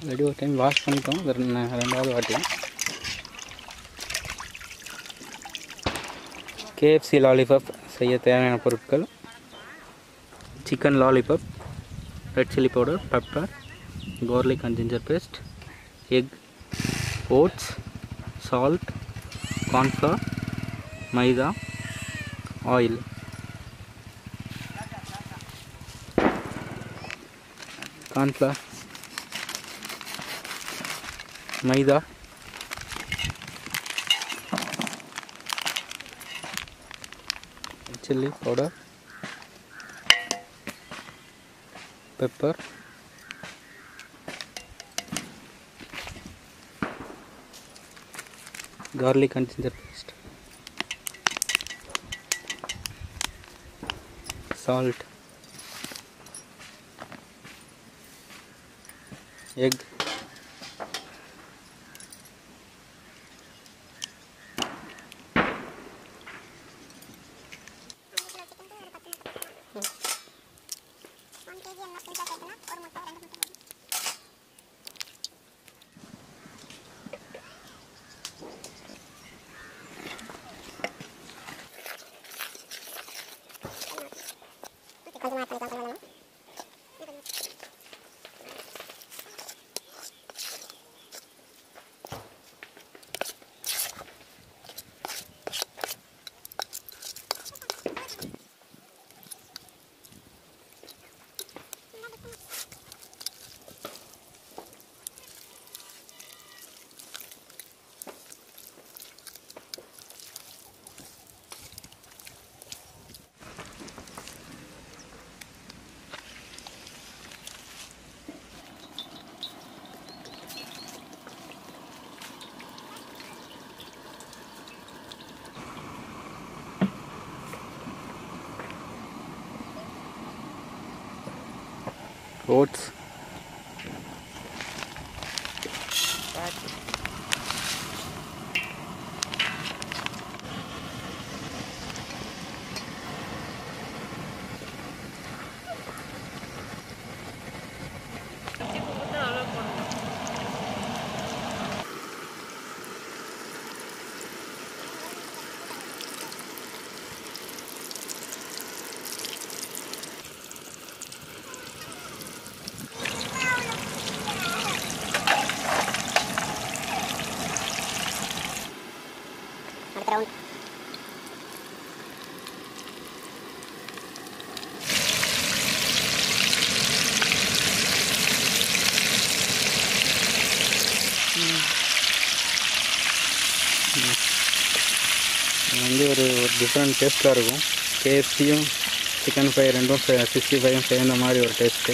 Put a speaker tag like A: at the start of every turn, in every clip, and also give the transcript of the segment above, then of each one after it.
A: Already ஒரு time wash பண்ணிட்டோம், ரெண்டாவது வாட்டி. KFC லாலிபாப் செய்ய தேவையான பொருட்கள்: chicken lollipop, red chilli powder, pepper, garlic and ginger paste, egg, oats, salt, cornflour, maida, oil. Cornflour, maida, chilli powder, pepper, garlic and ginger paste, salt, egg, oats, வந்து ஒரு different டேஸ்ட்டாக இருக்கும். KFCயும் சிக்கன் ஃப்ரை ரெண்டும் 65ம் சேர்ந்த மாதிரி ஒரு டேஸ்ட்டு.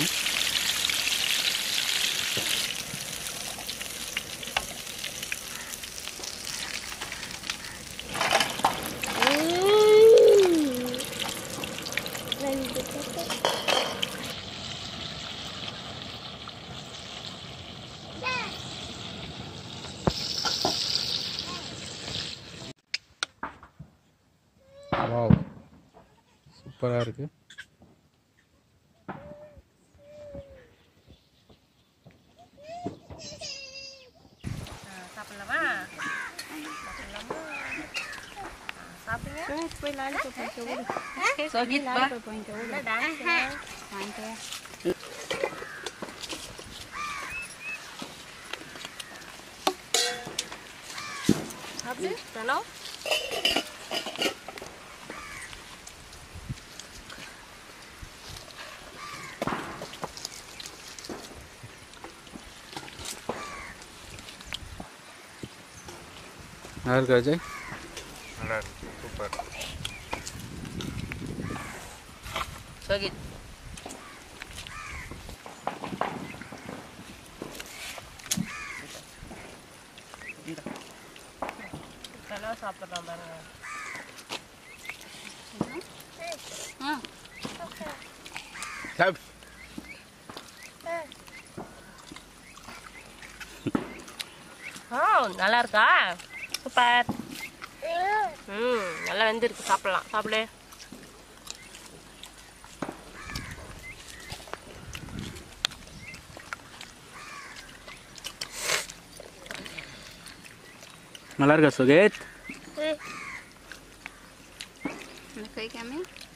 A: வாவ், சூப்பராக இருக்குது.
B: சாப்பிடலாமா? சாப்பிடுங்க. போய் லாலிபாப் வாங்கிட்டு ஓடு. சோகித் லாலிபாப் வாங்கிட்டு ஓடு. டான்ஸ் வாங்கிட்டு. சாப்பிடு. ஹலோ.
A: நல்லா இருக்கா அஜய்?
C: நல்லா இருக்கு, சூப்பர்.
B: சோகித் நல்லா சாப்பிட்றான் பாருங்க. நல்லா இருக்கா? சூப்பர். நல்லா வெந்திருக்கு, சாப்பிடலாம். சாப்பிடு.
A: நல்லா இருக்கா சுகேத்?
B: இந்த கை காமி